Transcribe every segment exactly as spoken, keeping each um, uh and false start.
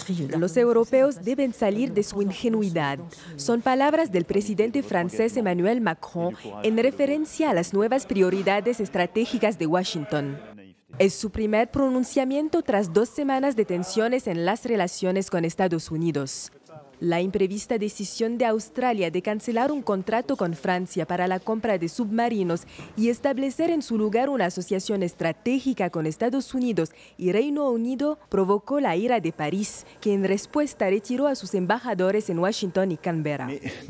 Los europeos deben salir de su ingenuidad. Son palabras del presidente francés Emmanuel Macron en referencia a las nuevas prioridades estratégicas de Washington. Es su primer pronunciamiento tras dos semanas de tensiones en las relaciones con Estados Unidos. La imprevista decisión de Australia de cancelar un contrato con Francia para la compra de submarinos y establecer en su lugar una asociación estratégica con Estados Unidos y Reino Unido provocó la ira de París, que en respuesta retiró a sus embajadores en Washington y Canberra.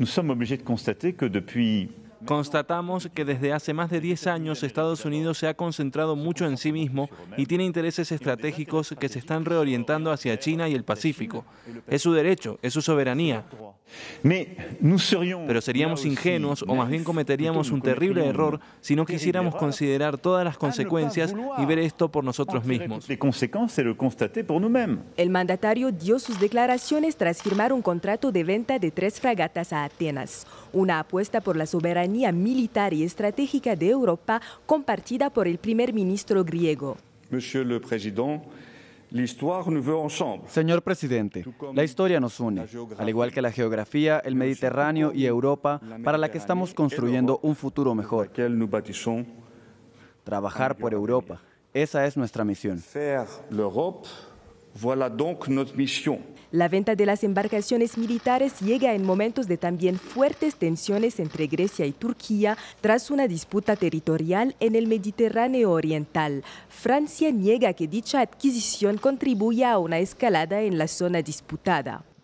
Constatamos que desde hace más de diez años Estados Unidos se ha concentrado mucho en sí mismo y tiene intereses estratégicos que se están reorientando hacia China y el Pacífico. Es su derecho, es su soberanía. Pero seríamos ingenuos o más bien cometeríamos un terrible error si no quisiéramos considerar todas las consecuencias y ver esto por nosotros mismos. El mandatario dio sus declaraciones tras firmar un contrato de venta de tres fragatas a Atenas, una apuesta por la soberanía militar y estratégica de Europa compartida por el primer ministro griego. Señor presidente, la historia nos une, al igual que la geografía, el Mediterráneo y Europa, para la que estamos construyendo un futuro mejor. Trabajar por Europa, esa es nuestra misión. La venta de las embarcaciones militares llega en momentos de también fuertes tensiones entre Grecia y Turquía tras una disputa territorial en el Mediterráneo oriental. Francia niega que dicha adquisición contribuya a una escalada en la zona disputada.